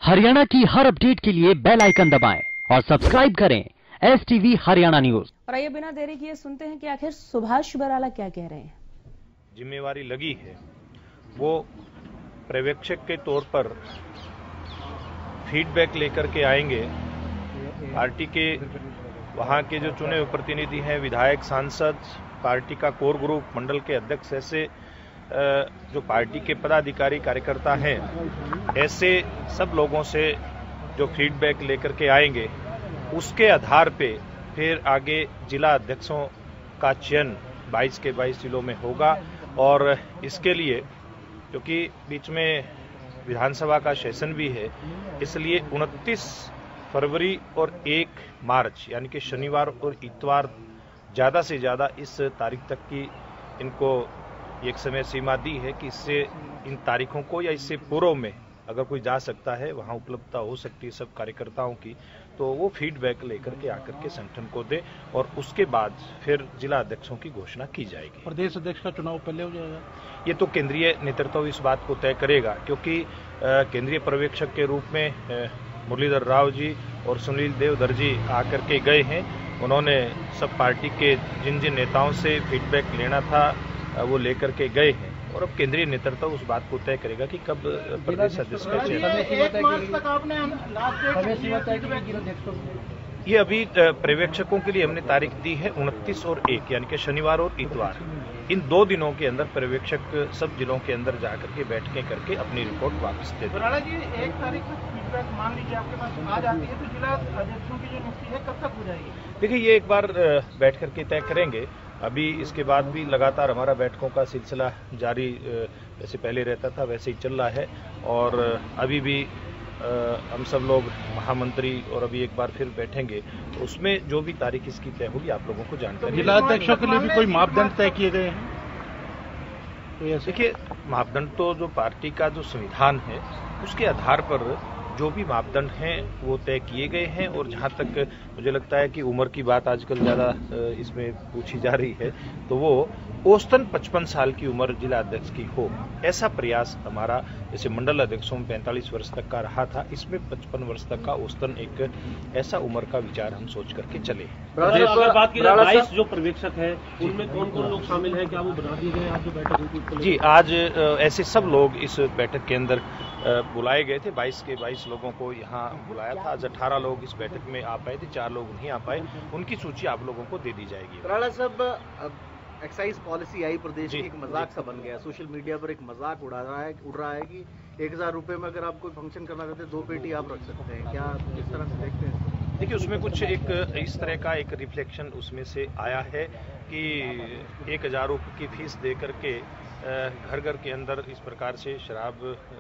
हरियाणा की हर अपडेट के लिए बेल आइकन दबाएं और सब्सक्राइब करें STV हरियाणा न्यूज। और आइए बिना देरी किए सुनते हैं कि आखिर सुभाष बराला क्या कह रहे हैं। जिम्मेवारी लगी है वो पर्यवेक्षक के तौर पर फीडबैक लेकर के आएंगे। पार्टी के वहां के जो चुने हुए प्रतिनिधि हैं, विधायक, सांसद, पार्टी का कोर ग्रुप, मंडल के अध्यक्ष, ऐसे जो पार्टी के पदाधिकारी कार्यकर्ता हैं, ऐसे सब लोगों से जो फीडबैक लेकर के आएंगे, उसके आधार पे फिर आगे जिला अध्यक्षों का चयन 22 के 22 जिलों में होगा। और इसके लिए क्योंकि बीच में विधानसभा का सेशन भी है, इसलिए 29 फरवरी और 1 मार्च यानी कि शनिवार और इतवार ज्यादा से ज्यादा इस तारीख तक की इनको एक समय सीमा दी है कि इससे इन तारीखों को या इससे पूर्व में अगर कोई जा सकता है, वहां उपलब्धता हो सकती है सब कार्यकर्ताओं की, तो वो फीडबैक लेकर के आकर के संगठन को दे और उसके बाद फिर जिला अध्यक्षों की घोषणा की जाएगी। प्रदेश अध्यक्ष का चुनाव पहले हो जाएगा? ये तो केंद्रीय नेतृत्व इस बात को तय करेगा, क्योंकि केंद्रीय पर्यवेक्षक के रूप में मुरलीधर राव जी और सुनील देवधर जी आकर के गए हैं। उन्होंने सब पार्टी के जिन जिन नेताओं से फीडबैक लेना था वो लेकर के गए हैं और अब केंद्रीय नेतृत्व उस बात को तय करेगा कि कब प्रदेश अध्यक्ष का चयन। ये अभी पर्यवेक्षकों के लिए हमने तारीख दी है 29 और 1 यानी कि शनिवार और इतवार। इन 2 दिनों के अंदर पर्यवेक्षक सब जिलों के अंदर जाकर के बैठकें करके अपनी रिपोर्ट वापस दे देंगे। बराला जी, 1 तारीख तक फीडबैक मान लीजिए आपके पास आ जाती है तो जिला अध्यक्षों की जो नियुक्ति है कब तक हो जाएगी? देखिए, ये एक बार बैठ करके तय करेंगे। अभी इसके बाद भी लगातार हमारा बैठकों का सिलसिला जारी जैसे पहले रहता था वैसे ही चल रहा है और अभी भी हम सब लोग महामंत्री और अभी एक बार फिर बैठेंगे, तो उसमें जो भी तारीख इसकी तय होगी आप लोगों को जानकारी। जिला अध्यक्षों के लिए भी कोई मापदंड तय किए गए हैं? तो देखिए, मापदंड तो जो पार्टी का जो संविधान है उसके आधार पर जो भी मापदंड हैं वो तय किए गए हैं। और जहां तक मुझे लगता है कि उम्र की बात आजकल ज्यादा इसमें पूछी जा रही है, तो वो औसतन 55 साल की उम्र जिला अध्यक्ष की हो, ऐसा प्रयास हमारा जैसे मंडल अध्यक्षों में 45 वर्ष तक का रहा था, इसमें 55 वर्ष तक का औसतन एक ऐसा उम्र का विचार हम सोच करके चले। बात की जाए 22 जो पर्यवेक्षक है उनमें कौन कौन लोग शामिल हैं, क्या वो बना दिए गए? आप जो बैठक हुई जी, आज ऐसे सब लोग इस बैठक के अंदर बुलाए गए थे। 22 के 22 लोगों को यहाँ बुलाया था। आज 18 लोग इस बैठक में आ पाए थे, 4 लोग नहीं आ पाए। उनकी सूची आप लोगों को दे दी जाएगी। बराला साहब, एक्साइज पॉलिसी आई प्रदेश की, एक मजाक सा बन गया, सोशल मीडिया पर एक मजाक उड़ रहा है कि 1000 रुपए में अगर आप कोई फंक्शन करना चाहते हैं 2 पेटी आप रख सकते हैं, क्या इस तरह से देखते हैं? देखिए, उसमें कुछ एक इस तरह का एक रिफ्लेक्शन उसमें से आया है कि 1000 रुपये की फीस दे करके घर घर के अंदर इस प्रकार से शराब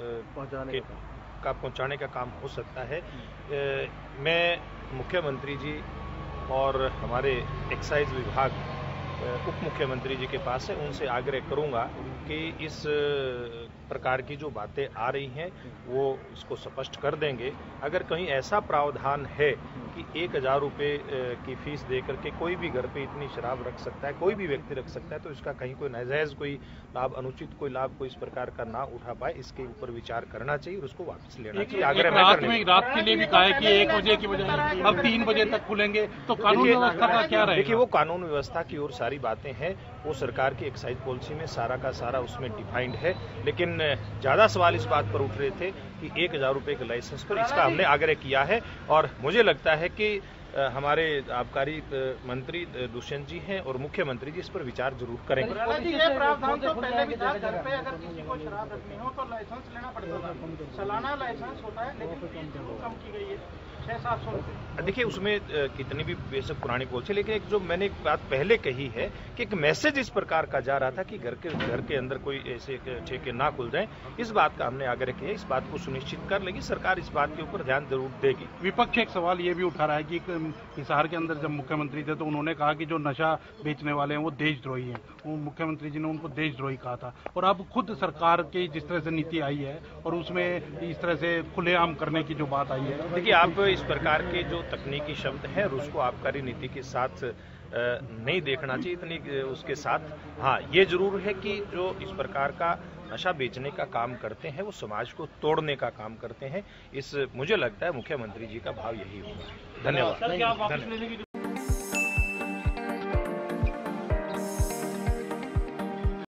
पहुंचाने का काम हो सकता है। मैं मुख्यमंत्री जी और हमारे एक्साइज विभाग उप मुख्यमंत्री जी के पास है, उनसे आग्रह करूंगा कि इस प्रकार की जो बातें आ रही हैं वो इसको स्पष्ट कर देंगे। अगर कहीं ऐसा प्रावधान है कि 1000 रुपये की फीस दे करके कोई भी घर पे इतनी शराब रख सकता है, कोई भी व्यक्ति रख सकता है, तो इसका कहीं कोई नाजायज कोई लाभ, अनुचित कोई लाभ कोई इस प्रकार का ना उठा पाए, इसके ऊपर विचार करना चाहिए और उसको वापस लेना चाहिए। आग्रह रात के लिए भी कहा है कि 1 बजे की बजाय अब 3 बजे तक खुलेंगे, तो कानून व्यवस्था का क्या रहेगा? देखिए, वो कानून व्यवस्था की ओर सारी बातें हैं, वो सरकार की एक्साइज पॉलिसी में सारा का सारा उसमें डिफाइंड है। लेकिन ज्यादा सवाल इस बात पर उठ रहे थे कि 1000 रुपये के लाइसेंस पर, इसका हमने आग्रह किया है और मुझे लगता है कि हमारे आबकारी मंत्री दुष्यंत जी हैं और मुख्यमंत्री जी इस पर विचार जरूर करेंगे। ये प्रावधान तो पहले भी था, घर पे अगर किसी को शराब रखनी हो तो लाइसेंस लेना पड़ता था, सालाना लाइसेंस होता है, लेकिन फीस जरूर कम की गई है 600-700 रुपये। देखिए, उसमें कितनी भी बेशक पुरानी पॉलिसी, लेकिन एक जो मैंने एक बात पहले कही है कि एक मैसेज इस प्रकार का जा रहा था कि घर के अंदर कोई ऐसे ठेके ना खुल जाएं, इस बात का हमने आग्रह किया। इस बात को सुनिश्चित कर लेगी सरकार, इस बात के ऊपर ध्यान जरूर देगी। विपक्ष एक सवाल ये भी उठा रहा है कि हिसार के अंदर जब मुख्यमंत्री थे तो उन्होंने कहा कि जो नशा बेचने वाले हैं वो देशद्रोही हैं, वो मुख्यमंत्री जी ने उनको देशद्रोही कहा था। और अब खुद सरकार की जिस तरह से नीति आई है और उसमें इस तरह से खुलेआम करने की जो बात आई है, देखिए, आप इस प्रकार के जो तकनीकी शब्द हैं उसको आबकारी नीति के साथ नहीं देखना चाहिए इतनी उसके साथ। हाँ, ये जरूर है कि जो इस प्रकार का नशा बेचने का काम करते हैं वो समाज को तोड़ने का काम करते हैं। मुझे लगता है मुख्यमंत्री जी का भाव यही होगा। धन्यवाद।